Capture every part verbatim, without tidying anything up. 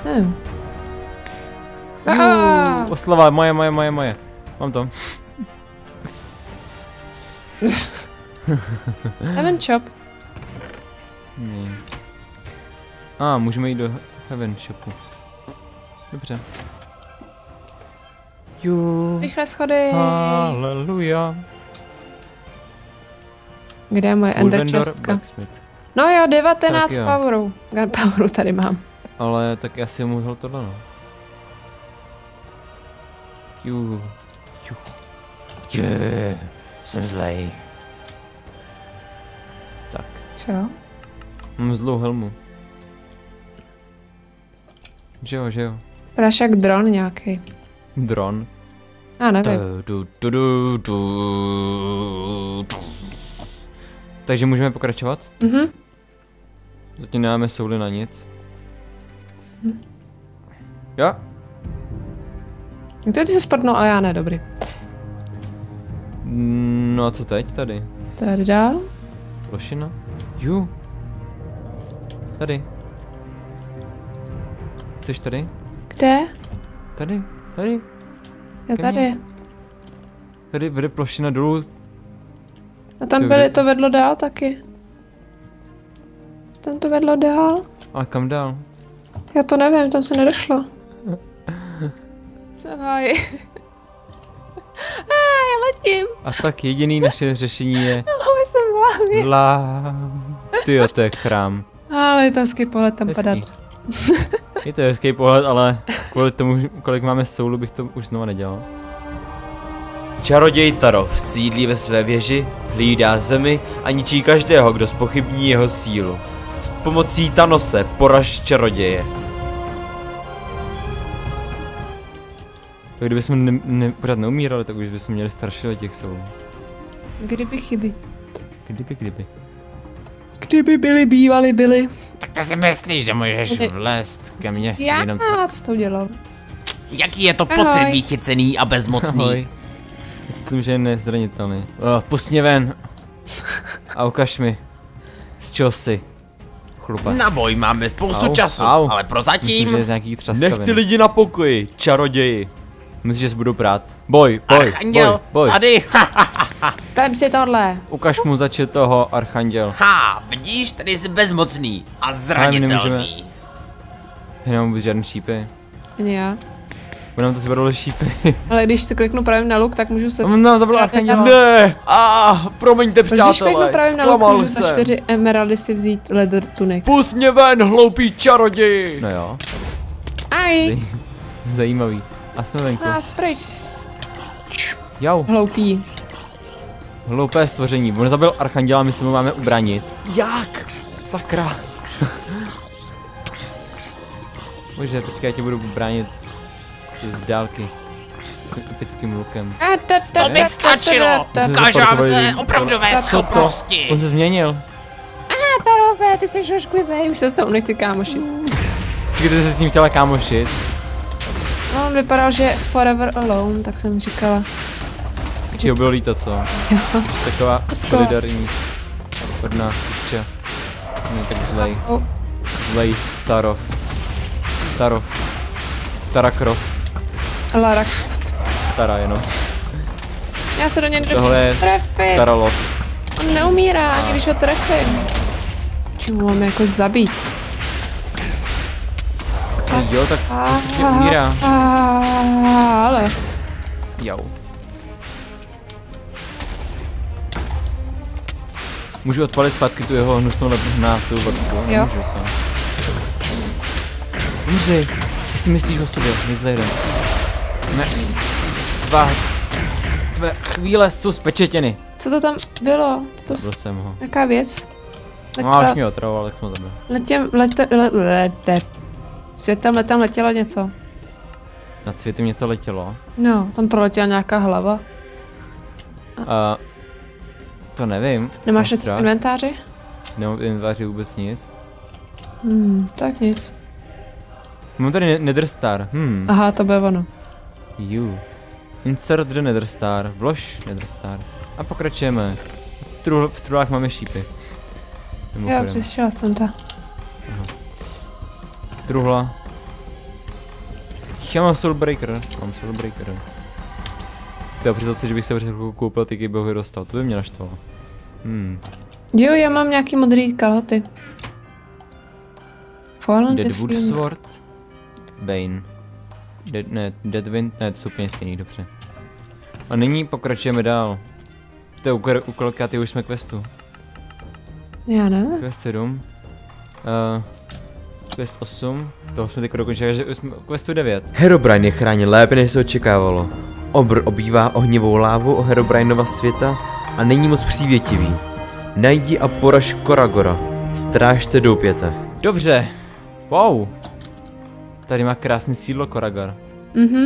Hmm. Juuu, oslava, moje, moje, moje, moje. Mám to. Heaven Shop. Hmm. A, ah, můžeme jít do Heaven Shopu. Dobře. Jú. Rychle schody. Haleluja. Kde je moje ender chestka? No jo, devatenáct powerů. Gunpowerů tady mám. Ale tak já si můžu tohle, no. Jú. Jú. Je, jsem zlej. Tak. Co? Mám zlou helmu. Že jo, že jo. Vypadáš jak dron nějaký. Dron? Já nevím. Du, du, du, du, du. Takže můžeme pokračovat? Mhm. Zatím nemáme souly na nic. Mhm. Jo? Někdo ty se spadnou, ale já ne, dobrý. No a co teď tady? Tady dál? Plošina? Jú. Tady. Jseš tady? Kde? Tady, tady. Já tady. Tady vede plošina dolů. A tam byly, to vedlo dál taky. Tam to vedlo dál. A kam dál? Já to nevím, tam se nedošlo. Zahaj. A já letím. A tak jediný naše řešení je... Ale jsem v hlavě. La... Tyjo, to je chrám. Ale je to hezký pohled tam Hezký. padat. Je to hezký pohled, ale kvůli tomu, kolik máme soulu, bych to už znova nedělal. Čaroděj Tarov sídlí ve své věži, hlídá zemi a ničí každého, kdo zpochybní jeho sílu. S pomocí Thanose poraž čaroděje. Tak kdybychom ne, ne, pořád neumírali, tak už bychom měli strašile těch soulů. Kdyby chyby. Kdyby, kdyby. Kdyby byli, bývali, byli. Tak to si myslíš, že můžeš vlézt ke mně? Já, jenom co jsi to udělal? Jaký je to Ahoj. pocit být chycený a bezmocný? Ahoj. Myslím, že je nezranitelný. Oh, pust mě ven. A ukaž mi, z čeho jsi. Chlupa. Na boj máme spoustu Au, času, au. ale prozatím... Myslím, že je z nějaký třaskaviny. Nech ty lidi na pokoji, čaroději. Myslíš, že se budou prát? Boj, boj, Archanděl, boj, boj. tady, Vem si tohle. Ukaž mu zač toho Archanděl. ha, vidíš, tady jsi bezmocný a Ale my zranitelný. Nemám vůbec žádný šípy. Ani já. Bo nám to zvedlo šípy. Ale když to kliknu právě na luk, tak můžu se... On nám zabil Archanděla. Ne, a promiňte Když kliknu přátelé, právě na luk, zklamal můžu za jsem. čtyři emeraldy si vzít leather tunic. Pust mě ven, hloupý čaroději. No jo, Aj! Zaj- zajímavý. A jsme venku. Nás pryč. Jau, Hloupý. hloupé stvoření. On zabil Archanděla, my se mu máme ubránit. Jak? Sakra. Bože, počkej, já tě budu bránit z dálky. S epickým lukem. A ta, ta, To by ta, ta, stačilo. ta, ta, ta. Ukážu vám zaparkovali- své opravdové On schopnosti. se změnil. A Tarové, ty jsi ošklivý, už se s tou nechci kámošit. Počkej, ty jsi s ním chtěla kámošit. No, on vypadal, že je forever alone, tak jsem říkala. Ti ho bylo líto, co? Jo. Taková Pusko. solidární od nás ještě. Ne, tak zlej. Oh. Zlej Tarov. Tarov. Tarakroft. Lara. Tara jenom. Já se do něj Tohle je trefit. Taraloft. On neumírá, ani když ho trefím. Čemu mám jako zabít? Jo, tak určitě umírá. Ale. Jau. Můžu odpalit zpátky tu jeho hnusnou na tu vodku? Jo. Můžu sám. Umři. Co si myslíš o sobě? Nic nejde. Ne. Dva. Tvé chvíle jsou spečetěny. Co to tam bylo? Co to Zabil s... jsem ho. Jaká věc? No a už mě otravoval, tak jsem ho zabil. Letěm, lete, le, lete. Světem letem letělo něco. Nad světem něco letělo. No, tam proletěla nějaká hlava. A to nevím. Nemáš Máš něco v strach? inventáři? Nemám v inventáři vůbec nic. Hmm, tak nic. Mám tady ne- Netherstar. Hmm. Aha, to bude ono. You. Insert the Netherstar. Vlož Netherstar. A pokračujeme. V, truhl, v truhlách máme šípy. Jo, Mimochodem. přišla jsem ta. Truhla. Já mám Soulbreaker, mám Soulbreaker. To přiznat si, že bych se před chvilkou koupil ty, kdybych ho dostal, to by mě naštvalo. Hmm. Jo, já mám nějaký modrý kalhoty. Fallen Deadwood Sword. Bane. Dead, ne, Deadwind, ne, to jsou úplně stejný, dobře. A nyní pokračujeme dál. To je úkol, úkol ty už jsme questu. Já ne. Quest sedm. Uh, quest osm. Toho jsme teď dokončili, že jsme questu devět. Herobrine je chráněn lépe, než se očekávalo. Obr obývá ohnivou lávu o Herobrineova světa a není moc přívětivý. Najdi a poraž Koragora, strážce doupěte. Dobře. Wow. Tady má krásný sídlo Koragor. Mhm.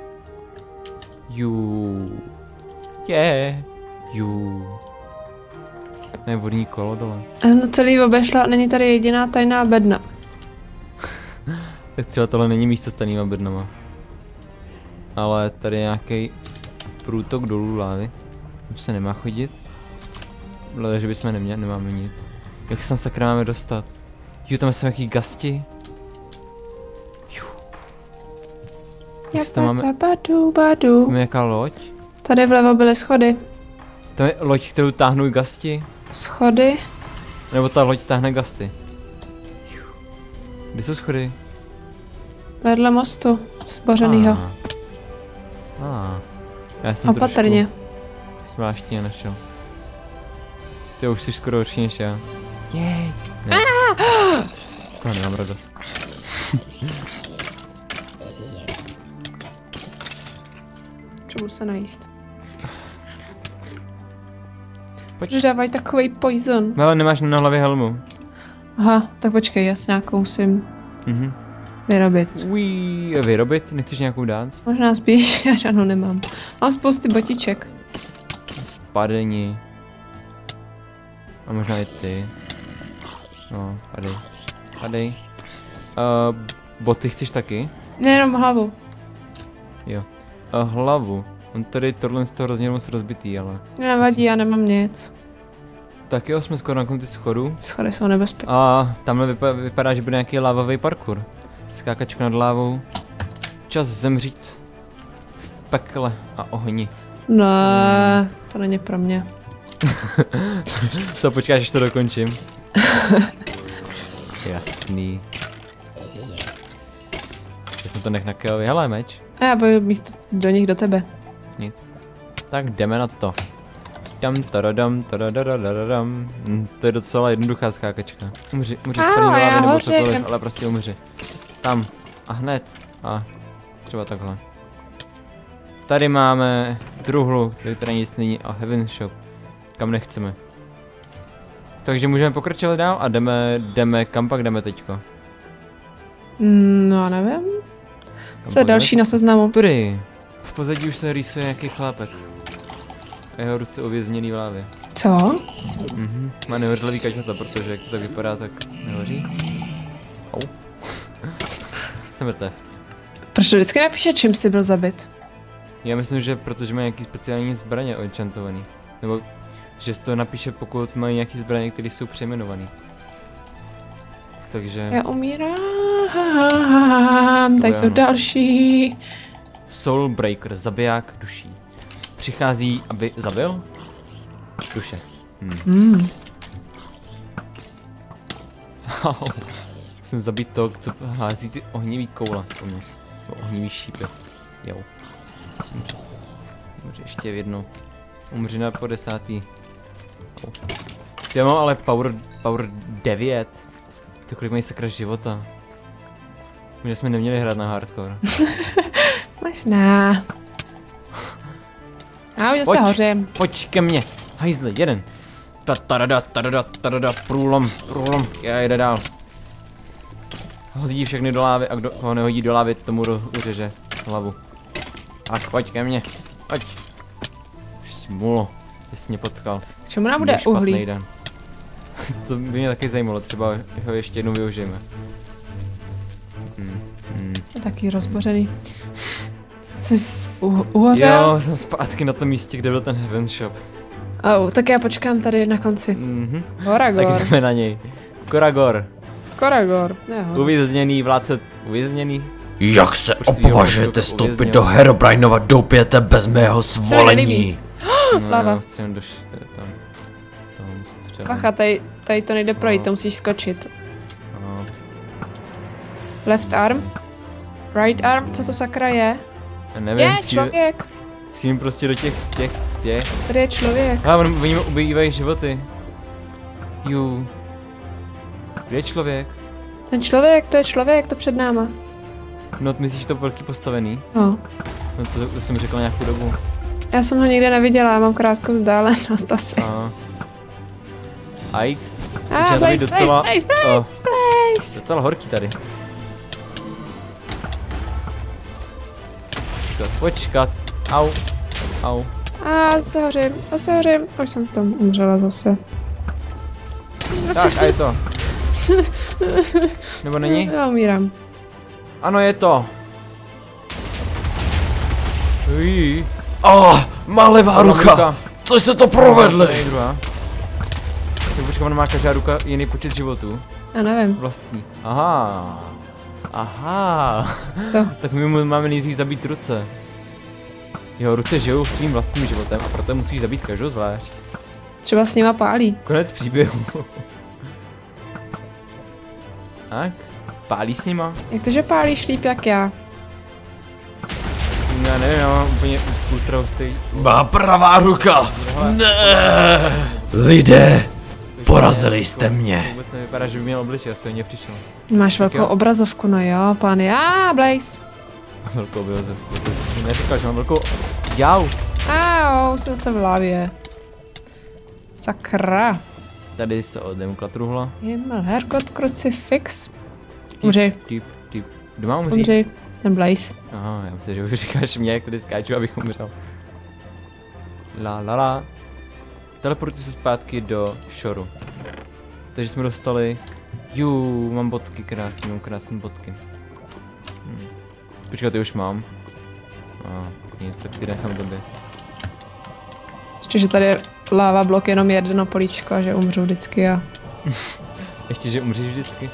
Jú. Je. Jú. Ne, vodní kolo dole. No celý obešla, není tady jediná tajná bedna. Tak třeba tohle není místo s tajnýma bednama. Ale tady je nějaký průtok dolů lávy. Tam se nemá chodit. Hleda, že bychom neměli, nemáme nic. Jak se tam sakra máme dostat? Jo, tam jsou nějaký gasti. Jak tam máme... Badu, badu. Máme nějaká loď? Tady vlevo byly schody. Tam je loď, kterou táhnou gasti? Schody? Nebo ta loď táhne gasty? Kde jsou schody? Vedle mostu, zbořenýho. Ah. Ah. Já jsem opatrně. Zvláštně našel. Ty už jsi skoro horší než já. Jej. Ne. Z toho nemám radost. Čemu se najíst? Pojď. Že dávají takovej poison. No, ale nemáš na hlavě helmu. Aha, tak počkej, já si nějakou musím Mhm. vyrobit. Uí, vyrobit? Nechceš nějakou dát? Možná spíš, já žádnou nemám. Mám spousty botiček. Spadení. A možná i ty. No, padej. Padej. Uh, boty chceš taky? Ne, jenom hlavu. Jo. Uh, hlavu. On tady tohle z toho hrozně moc rozbitý, ale... Nevadí, já nemám nic. Tak jo, jsme skoro na konci schodu. Schody jsou nebezpečné. A tamhle vypadá, vypadá, že bude nějaký lávový parkour. Skákačka nad lávou. Čas zemřít. V pekle a ohni. Ne, to není pro mě. To počkáš, až to dokončím. Jasný. Teď to nech na Keovi. Hele, meč. A já boju místo do nich do tebe. Nic. Tak jdeme na to. Dam, taradam, taradadadadam. Hm, to je docela jednoduchá skákačka. Umři, umři, spadni do lávy nebo cokoliv, ale prostě umři. Tam. A hned. A třeba takhle. Tady máme truhlu, která nic není, a Heaven Shop. Kam nechceme. Takže můžeme pokračovat dál a jdeme, jdeme, kam pak jdeme teďko? No, nevím. Co je další na seznamu? Tudy. V pozadí už se rýsuje nějaký chlápek. A jeho ruce uvězněný v lávě. Co? Mhm. Má nehořlavý kačata, protože jak to tak vypadá, tak nehoří. Au. Jsem mrtev. Proč to vždycky napíše, čím jsi byl zabit? Já myslím, že protože má nějaký speciální zbraně enchantovaný. Nebo že to napíše, pokud mají nějaký zbraně, které jsou přejmenované. Takže... Já umírám, tady jsou další. Soulbreaker, zabiják duší. Přichází, aby zabil? Duše. Hmm. Hmm. Musím zabít to, co hází ty ohnivý koule po mně. Ohnivý šípy. Jo. Umři. Umři ještě jednou. Umři na po desátý. Oh. Já mám ale power, power devět. To kolik mají sakra života. Že jsme neměli hrát na hardcore. Možná. Já už zase hořím. Pojď ke mně. Hajzli, jeden. Tatarada, tatarada, tatarada, průlom, průlom. Já jde dál. Hodí všechny do lávy a kdo ho nehodí do lávy, tomu uřeže hlavu. Tak pojď ke mně. Pojď. Smulo. Ty jsi mě potkal. Čemu nám bude uhlí? Den. To by mě taky zajímalo, třeba ho ještě jednou využijeme. Hmm. Hmm. Je taky rozbořený. Jsi uhořel? Jo, jsem zpátky na tom místě, kde byl ten Heaven Shop. Oh, tak já počkám tady na konci. Mhm. Koragor. Tak jdeme na něj. Koragor. Koragor, ne Uvězněný, vládce uvězněný. Jak se opovažujete vstoupit do Herobrineova doupěte bez mého svolení? No, Lava. tam, tam Bacha, tady, tady to nejde projít, to musíš skočit. No. Left arm? Right arm? Co to sakra je? Já nevím, Je, člověk! Cím prostě do těch, těch, těch. Tady je člověk. Ale on, oni mu ubývají životy. Jú. Kde je člověk? Ten člověk, to je člověk, to před náma. No, myslíš to velký postavený? No. No co, už jsem řekl nějakou dobu. Já jsem ho nikde neviděla, já mám krátkou vzdálenost asi. A... Aix? A, Blaze, docela... Blaze, Blaze, Blaze, Blaze. Docela horký tady. Počkat, počkat. Au. Au. A zase hořím, zase hořím. Už jsem tam umřela zase. Tak, a je to. Nebo není? Já umírám. Ano, je to. Ují. Oh, má levá ruka. ruka. Co jste to provedli? Tak počkej, ona má každá ruka jiný počet životů. Já nevím. Vlastní. Aha. Aha. Co? Tak my máme nejdřív zabít ruce. Jeho ruce žijou svým vlastním životem a proto musíš zabít každou zvlášť. Třeba s nima pálí. Konec příběhu. Tak, pálí s nima? Jak to, že pálíš líp jak já? Já nevím, já mám úplně ultra hustý. Má pravá ruka! Ne! Lidé, porazili jste mě. Vůbec nevypadá, že by měl obličej, asi hodně přišel. Máš velkou jo. obrazovku, no jo, pán, já, Blaze. Velkou obrazovku, to neříkal, že mám velkou... Jau! Au, jsem se v hlavě. Sakra. Tady se odem klatruhla. Himmel, Herrgott, Crucifix. Umři. Typ, typ. Kdo má umřít? Umři, ten Blaze. Aha, já myslím, že už říkáš mě, jak tady skáču, abych umřel. La la la. Teleportuji se zpátky do Shoru. Takže jsme dostali... Jú, mám bodky krásný, mám krásné bodky. Hm. Počkat, ty už mám. A, nic, tak ty nechám tobě. Ještě, že tady je láva blok jenom jedno políčko a že umřu vždycky a... Ještě, že umřeš vždycky?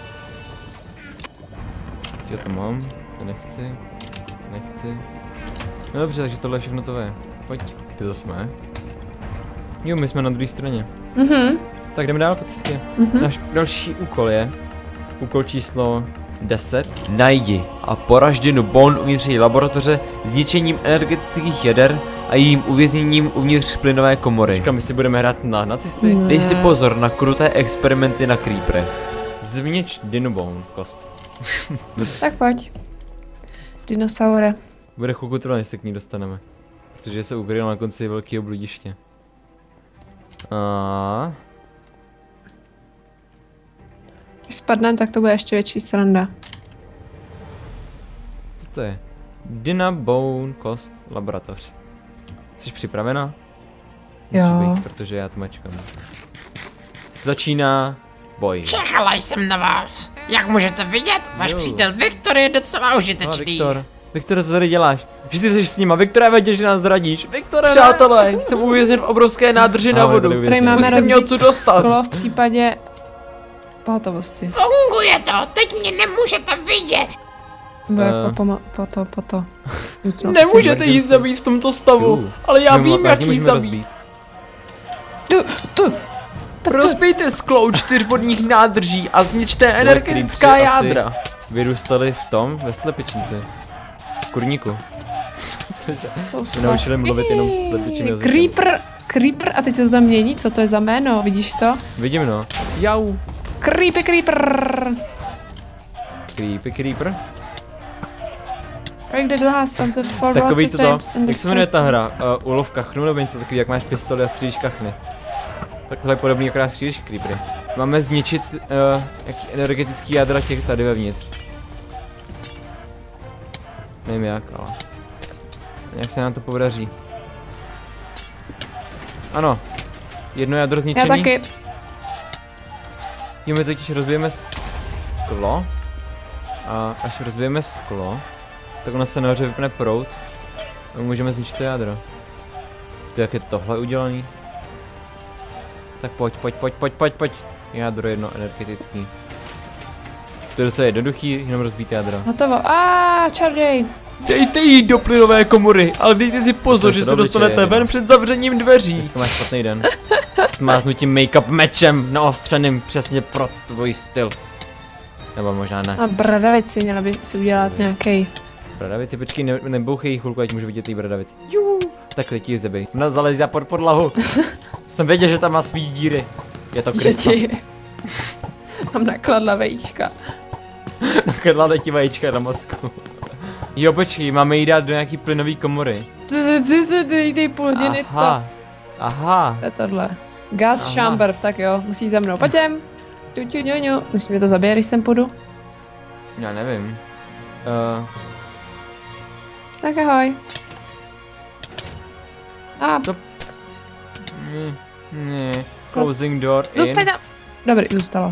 Já to mám, to nechci, nechci. No dobře, takže tohle je všechno to je. Pojď, kde to jsme? Jo, my jsme na druhé straně. Mhm. Tak jdeme dál po cestě. Mhm. Náš další úkol je úkol číslo deset. Najdi a poraž Dinu Bone uvnitř její laboratoře zničením energetických jader a jejím uvězněním uvnitř plynové komory. Říkám, my si budeme hrát na nacisty? Ne. Dej si pozor na kruté experimenty na creeperech. Zvněč Dinu Bone, kost. Tak pojď. Dinosaure. Bude chvilku trvat, než se k ní dostaneme. Protože se ukryl na konci velkého bludiště. A... Když spadnem, tak to bude ještě větší sranda. Co to je? Dina Bone Kost laboratoř. Jsi připravena? Jo. Musíš být, protože já to mačkám. Začíná boj. Čekala jsem na vás. Jak můžete vidět, váš Jo. přítel Viktor je docela No, užitečný. Viktor. Viktor, co tady děláš? Že ty jsi s nima. Viktore, věděl, že nás zradíš. Viktore, Přátelé, jsem uvězněn v obrovské nádrži na Ahoj, vodu. tady Tady máme Musíte mě rozbít odsud dostat. sklo v případě pohotovosti. Funguje to, teď mě nemůžete vidět. Nebo Eh. jako pomo- po to, po to. Nutno Nemůžete jí Emergency. zabít v tomto stavu, Jú. ale já My vím, vážně jak jí můžeme zabít. rozbít. Tu, tu. Rozbijte sklo u čtyř vodních nádrží a zničte Tyhle energetická creepsy asi jádra. Vyrůstali v tom, ve slepičnici. V kurníku. Jsou Se naučili mluvit jenom s slepičím jazykem. Creeper, Creeper, a teď se to tam mění, co to je za jméno, vidíš to? Vidím, no. Jau. Creepy Creeper. Creepy creeper. Break the glass of the four Takový water to, tanks in the jak se jmenuje ta hra? Uh, Ulov kachnu nebo něco takový, jak máš pistoli a střílíš kachny. Takhle je podobný, akorát střílíš creepery. Máme zničit uh, jaký energetický jádra těch tady vevnitř. Nevím jak, ale... Jak se nám to podaří. Ano. Jedno jádro Já zničený. taky. Jo, my totiž rozbijeme sklo. A až rozbijeme sklo, tak ona se nahoře vypne proud. A můžeme zničit to jádro. To jak je tohle udělaný? Tak pojď, pojď, pojď, pojď, pojď, pojď. Jádro jedno energetický. To je docela jednoduchý, jenom rozbít jádro. Hotovo. A čaroděj. Dejte jí do plynové komory, ale dejte si pozor, že se dostanete ven před zavřením dveří. Dneska máš špatný den. Smáznutím make-up mečem naostřeným přesně pro tvůj styl. Nebo možná ne. A bradavici, měla by si udělat nějaký. Bradavici, počkej, ne, nebouchej jí chvilku, ať můžu vidět jí bradavici. Jú, takhle ti ji zebej. Ona zalezla pod podlahu. Jsem věděl, že tam má svý díry. Je to krysa. Tam nakladla vajíčka. Nakladla ti vajíčka na mozku. Jo, počkej, máme jí dát do nějaký plynový komory. Ty se dej půl hodiny to. Aha, aha. To je tohle. Gas chamber, tak jo, musí za mnou. Pojďem. Myslím, že to zabije, když sem půjdu. Já nevím. Uh, tak ahoj. A to... Ne, ne. Closing door in. Zůstaň tam. Dobrý, zůstalo.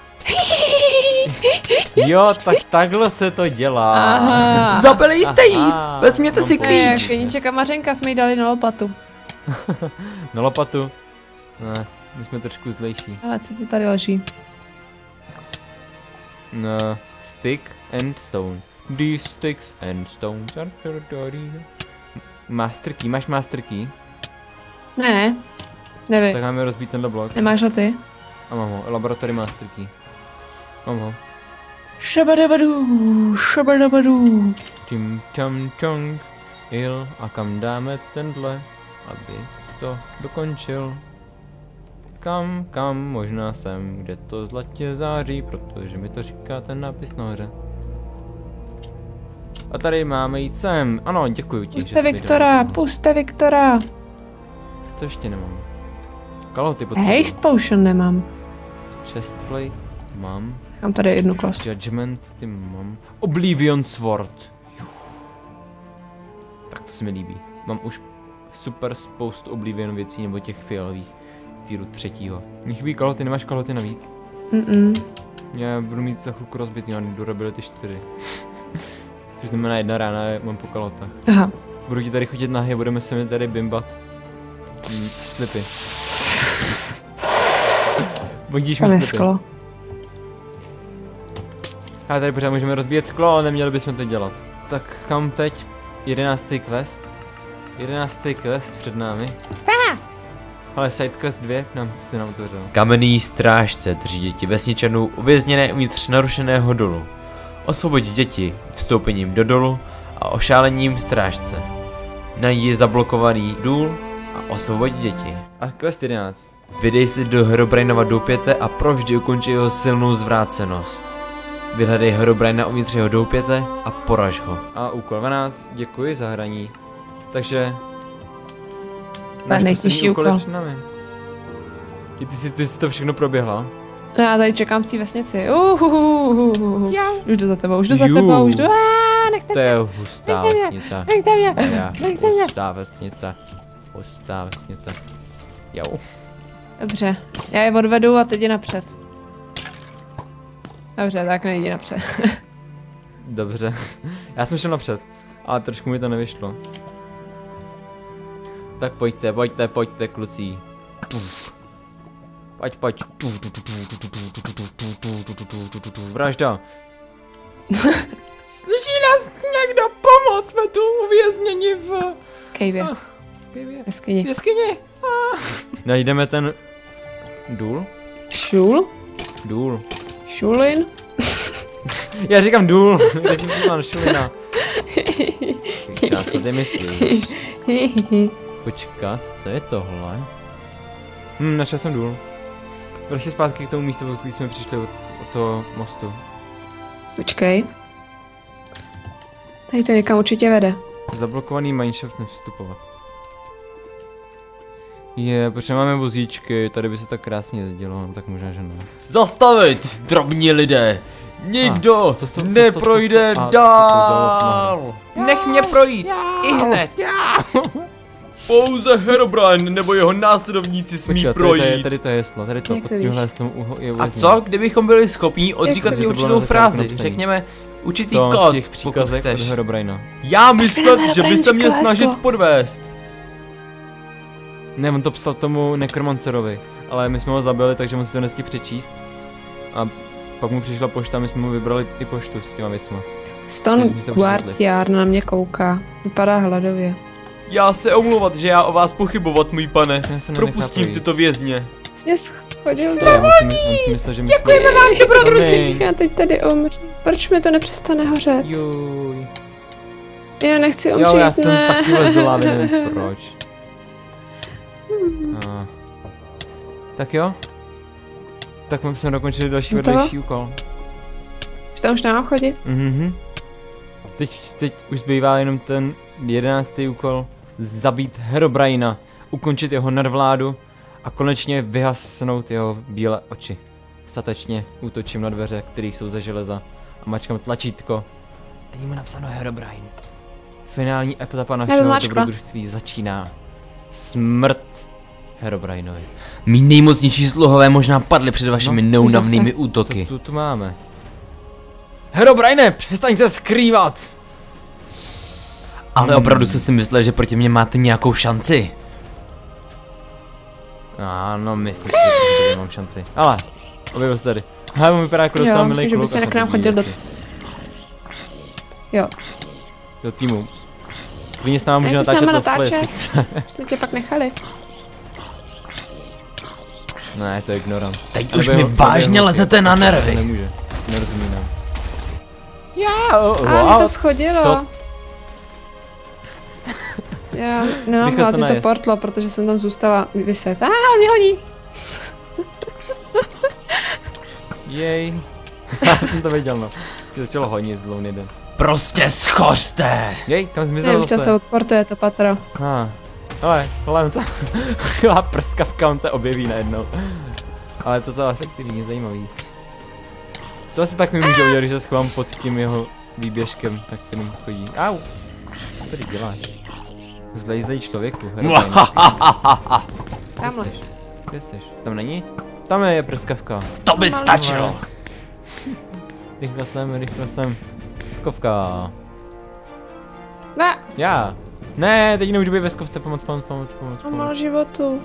Jo, tak takhle se to dělá. Aha. Zabili jste jí! Vezměte si Ne, klíč! Keníček a Mařenka jsme jí dali na lopatu. Na lopatu? Ne, my jsme trošku zlejší. Ale co to tady leží? No, stick and stone. These sticks and stones are dirty. Master key, máš master key? Ne, nevím. Tak máme rozbít tenhle blok. Nemáš ho ty? A mám ho, laboratory master key. Mám ho. Šabadabadu, šabadabadu. Čim čam čong. Il, a kam dáme tenhle, aby to dokončil. Kam, kam, možná sem, kde to zlatě září, protože mi to říká ten nápis nahoře. A tady máme jít sem, ano, děkuji ti, Puste Viktora, puste Viktora. Co ještě nemám? Kalhoty potřebuji. Haste potion nemám. Chestplate mám. Mám tady jednu kost. Judgment, ty mám. Oblivion Sword. Tak to se mi líbí. Mám už super spoustu Oblivion věcí, nebo těch fialových. Týru třetího. Mně chybí kalhoty, nemáš kalhoty navíc? Mm-mm. Já budu mít za chvilku rozbitý, mám durability čtyři. Což znamená jedna rána, mám po kalhotách. Aha. Budu ti tady chodit nahý, budeme se mi tady bimbat. Mm, slipy. Vodíš mi slipy. Sklo. A tady pořád můžeme rozbíjet sklo, ale neměli bychom to dělat. Tak kam teď? Jedenáctý quest. Jedenáctý quest před námi. Ale sidequest dvě nám se nám otevřel. Kamenný strážce drží děti vesničanů uvězněné uvnitř narušeného dolu. Osvobodí děti vstoupením do dolu a ošálením strážce. Najdi zablokovaný důl a osvobodí děti. A quest jedenáct. Vydej se do Herobrineova doupěte a provždy ukončí jeho silnou zvrácenost. Vyhledej Herobrina uvnitř jeho doupěte a poraž ho. A úkol dvanáct, děkuji za hraní. Takže... Nejtěžší úkol. Ty, ty, jsi, ty jsi to všechno proběhla? No já tady čekám v té vesnici. Uhuhuhuhu. Už jdu za tebou, už jdu za tebou, už jdu. Aaaa, nechte to je hustá nechte vesnice. Nechte mě, Já, nechte mě. hustá vesnice. Hustá vesnice. Jo. Dobře, já je odvedu a teď je napřed. Dobře, tak nejdi napřed. Dobře. Já jsem šel napřed, ale trošku mi to nevyšlo. Tak pojďte, pojďte, pojďte, kluci. Pojď, pojď. Vražda. Slyší nás někdo pomoct, jsme tu uvězněni v... Kejvě. Kejvě. Jeskyni. Jeskyni. Najdeme ten... Důl? Šul? Důl. Šulin? Já říkám důl, já jsem říkal šulina. Počkat, co ty myslíš? Počkat, co je tohle? Hm, našel jsem důl. Vrš si zpátky k tomu místu, když jsme přišli od, od toho mostu. Počkej. Tady to někam určitě vede. Zablokovaný mineshaft nevstupovat. Je, protože máme vozíčky, tady by se tak krásně jezdilo, no tak možná, že ne. Zastavit, drobní lidé! Nikdo A, co to- co to- neprojde co to- a, dál! Nech mě projít, i hned! Pouze Herobrine nebo jeho následovníci smí Počkat, tady, tady, projít. tady to je jeslo, tady to, Jak pod to tímhle víš? jeslem uho- je A uvězněn. co, kdybychom byli schopni odříkat to si víš? určitou To bylo na frázi? začátku Řekněme určitý To v kód, těch pokud příkazech od chceš. Herobrina. Já myslet, že by se měl Herobrine snažit kleslo. podvést. Ne, on to psal tomu nekromancerovi, ale my jsme ho zabili, takže on si to nestihl přečíst. A pak mu přišla pošta, my jsme mu vybrali i poštu s těma věcma. Stone Takže jsme se Guardiár na mě kouká. Vypadá hladově. Já se omlouvat, že já o vás pochybovat, můj pane. Já se Propustím nenechá tyto vězně. Jsi mě schodil do... Ne, on si, my, on si myslel, že my Děkujeme jsme... vám, dobrodružství. Promiň. Já teď tady umřu. Proč mi to nepřestane hořet? Juj. Já nechci umřít, Jo, já jsem ne. taky vlez do lávy, nevím proč. A. Tak jo. Tak my jsme dokončili další Hotovo? vedlejší úkol. Už tam už nemám chodit? Mhm. Teď, teď už zbývá jenom ten jedenáctý úkol. Zabít Herobrina, ukončit jeho nadvládu a konečně vyhasnout jeho bílé oči. Statečně útočím na dveře, které jsou ze železa a mačkám tlačítko. Teď má napsáno Herobrine. Finální etapa našeho dobrodružství začíná. Smrt Herobrinovi. Mí nejmocnější sluhové možná padli před vašimi No, neúnavnými To útoky. tu, tu máme. Herobrine, přestaň se skrývat! Ale opravdu jste si mysleli, že proti mně máte nějakou šanci? Ano, myslím si, že tady mám šanci. Ale, objevil se tady. Hele, on vypadá jako docela Jo, milý myslím, že by kluk. se a k nám chodí chodil do... věci. Jo, Do týmu. Klidně s námi může Já si s natáčet náma let's play, natáče. jestli chce. jsme tě pak nechali. Ne, to je ignorant. Teď Ale už by mi ho- by vážně ho- lezete na nervy. Nemůže, nerozumí nám. Já, oh, A wow, mě to schodilo. Co? Já nemám Rychle se hlad, mi to najez. portlo, protože jsem tam zůstala vyset. A on mě hodí. Jej. Já jsem to věděl, no. Že začalo honit zlou jeden. Prostě schořte! Jej, kam zmizel Nevím, čas se zase? odportuje to patro. Ah. Ale, hlavně co? Taková prskavka, on se objeví najednou. Ale to je efektivní, zajímavý. Co asi tak mi může udělat, když se schovám pod tím jeho výběžkem, tak kterým chodí. Au! Co tady děláš? Zlej, zlej člověku. Herobrine. Kde Tamhle. seš? Kde seš? Tam není? Tam je prskavka. To by stačilo. Rychle sem, rychle sem. Skovka. Ne, Já. Ne, teď nemůžu být ve skovce, pomoc, pomoc, pomoc, pomoc, mám málo pomoc. životu.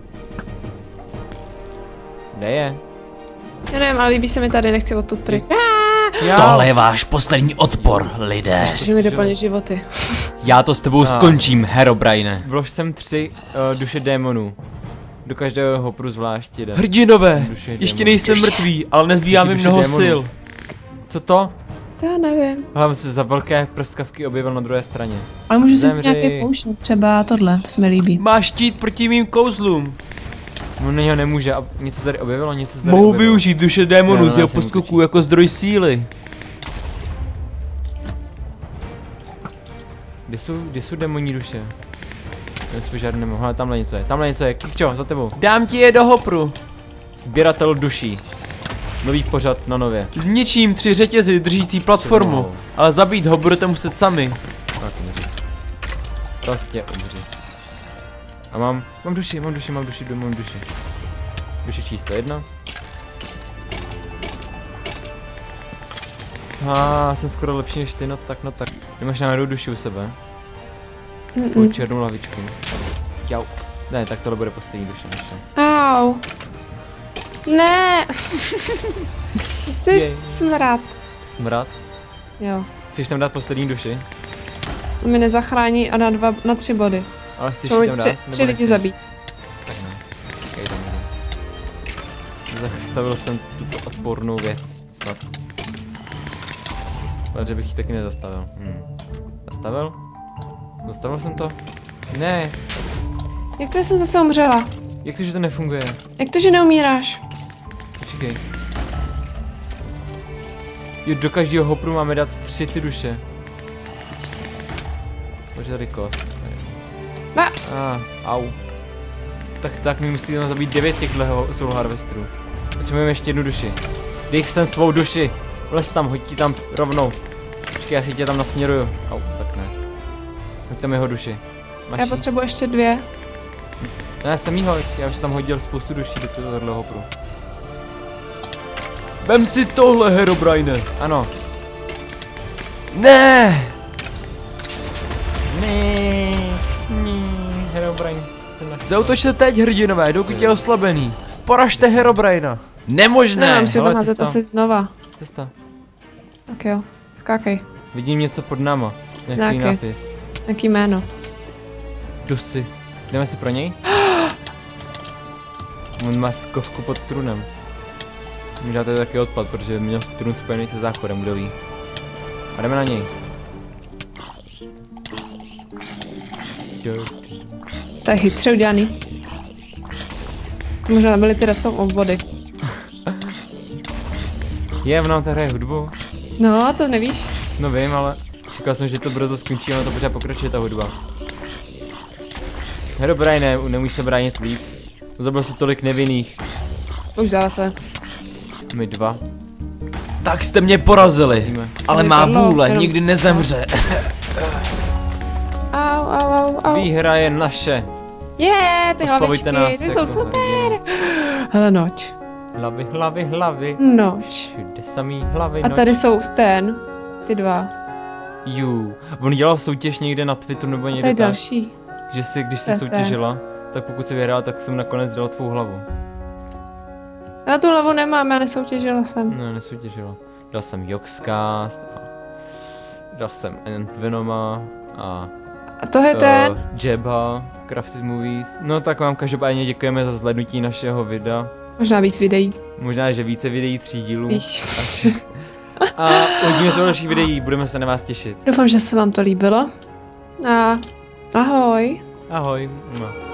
Kde je? Já nevím, ale líbí se mi tady, nechci odtud pryč. Já. Tohle je váš poslední odpor, lidé. Že mi doplně životy. Já to s tebou skončím, Herobrine. Vlož sem tři uh, duše démonů. Do každého hopru zvlášť jeden. Hrdinové, Duše ještě démonů. nejsem mrtvý, ale nezbývá mi Duše mnoho démonů. sil. Co to? To já nevím. Hlavně se za velké prskavky objevil na druhé straně. Ale můžu si Zemři. nějaký pouštět, třeba tohle, to se mi líbí. Máš štít proti mým kouzlům. On na něho nemůže, a něco se tady objevilo, něco se tady Mohu objevilo. využít duše démonů Ne, z ne, jeho jsem poskoků jako zdroj síly. Kde jsou, kde jsou démonní duše? Já jsem žádný nemohl, ale tamhle něco je, tamhle něco je, Kikčo, za tebou. Dám ti je do hopru. Sběratel duší. Nový pořad na nově. Zničím tři řetězy držící platformu, No. ale zabít ho budete muset sami. Tak umři. Prostě umři. A mám, mám duši, mám duši, mám duši, mám duši. Duše číslo jedna. A jsem skoro lepší než ty, no tak, no tak. Ty máš náhodou duši u sebe. Tu černou lavičku. Jau. Ne, tak tohle bude poslední duše naše. Au. Ne. Jsi Jej. smrad. Smrad. Jo. Chceš tam dát poslední duši? To mi nezachrání a na dva, na tři body. Ale chceš Jsou ji tam dát? tři, nebo tři lidi nechceš? zabít. Tak ne. Počkej, tam jdu. Zastavil jsem tuto odpornou věc. Snad. Ale že bych ji taky nezastavil. Hm. Zastavil? Zastavil jsem to? Ne. Jak to, že jsem zase umřela? Jak to, že to nefunguje? Jak to, že neumíráš? Počkej. Jo, do každého hopru máme dát tři ty duše. Požadej kost. Ba. A, au. Tak, tak my musíme zabít devět těchto soul harvesterů. Potřebujeme ještě jednu duši. Dej sem svou duši. Vlez tam, hoď ti tam rovnou. Počkej, já si tě tam nasměruju. Au, tak ne. Hoď tam jeho duši. Máš Já jí? potřebuji ještě dvě. Ne, já jsem jí hoď. Já už jsem tam hodil spoustu duší do tohohle hopru. Vem si tohle, Herobrine. Ano. Ne! Ne, ne, Herobrine se na... Zautočte teď, hrdinové, dokud je oslabený. Poražte Herobrina. Nemožné! No, musím hele, to házet cesta. asi znova. Cesta. Tak jo, skákej. Vidím něco pod náma. Nějaký Nějaký. nápis. Jaký jméno? Dusy. Jdeme si pro něj? On má skovku pod trunem. Možná to je taky odpad, protože měl trun spojený se záchodem, kdo ví. A jdeme na něj. To je chytře udělaný. To možná byly ty restou obvody. Je, ona tam hraje hudbu. No, to nevíš? No vím, ale čekal jsem, že to brzo skončí, ale to pořád pokračuje ta hudba. Herobrine, ne, nemůžeš se bránit líp. Zabil si tolik nevinných. Už zase. My dva. Tak jste mě porazili, Víme. ale Mě má padlo, vůle jenom- nikdy nezemře. Au, au, au, au. Výhra je naše. Je, ty Oslavujte hlavičky, nás ty jsou jako super. hrdiny. Hele, noč. Hlavy, hlavy, hlavy. Noč. Všude samý hlavy, A noč. tady jsou ten, ty dva. Jú. On dělal soutěž někde na Twitteru nebo A někde tady tak, další. že si, když To jsi je soutěžila, tak pokud si vyhrál, tak jsem nakonec dal tvou hlavu. Já tu hlavu nemám, já nesoutěžila jsem. No, nesoutěžila. Dal jsem Joxcast a dal jsem End Venoma a A to je ten. uh, Jeba, Crafted Movies. No tak vám každopádně děkujeme za zhlédnutí našeho videa. Možná víc videí. Možná, že více videí, tří dílů. Víš. Až... A uvidíme se u dalších videí, budeme se na vás těšit. Doufám, že se vám to líbilo. A ahoj. Ahoj. Mua.